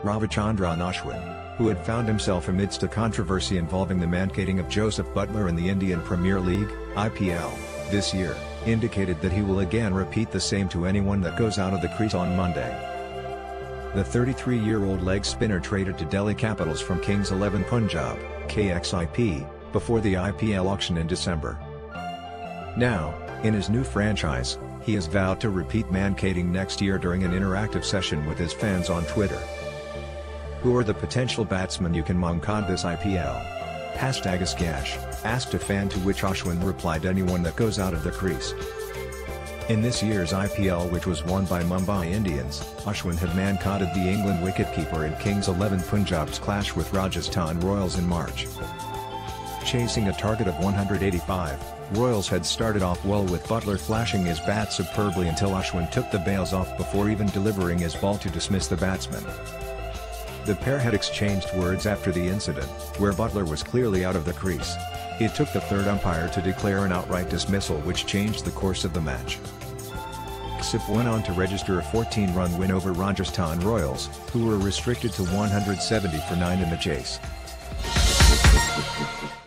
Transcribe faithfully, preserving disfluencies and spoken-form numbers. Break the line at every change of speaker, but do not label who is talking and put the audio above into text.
Ravichandran Ashwin, who had found himself amidst a controversy involving the mankading of Jos Buttler in the Indian Premier League, I P L, this year, indicated that he will again repeat the same to anyone that goes out of the crease on Monday. The thirty-three-year-old leg spinner traded to Delhi Capitals from Kings eleven Punjab, K X I P, before the I P L auction in December. Now, in his new franchise, he has vowed to repeat mankading next year during an interactive session with his fans on Twitter. Who are the potential batsmen you can Mankad this I P L? Hashtag Askash, asked a fan, to which Ashwin replied, anyone that goes out of the crease. In this year's I P L, which was won by Mumbai Indians, Ashwin had mankaded the England wicketkeeper in Kings eleven Punjab's clash with Rajasthan Royals in March. Chasing a target of one hundred eighty-five, Royals had started off well, with Buttler flashing his bat superbly until Ashwin took the bails off before even delivering his ball to dismiss the batsman. The pair had exchanged words after the incident, where Buttler was clearly out of the crease. It took the third umpire to declare an outright dismissal, which changed the course of the match. K X I P went on to register a fourteen-run win over Rajasthan Royals, who were restricted to one hundred seventy for nine in the chase.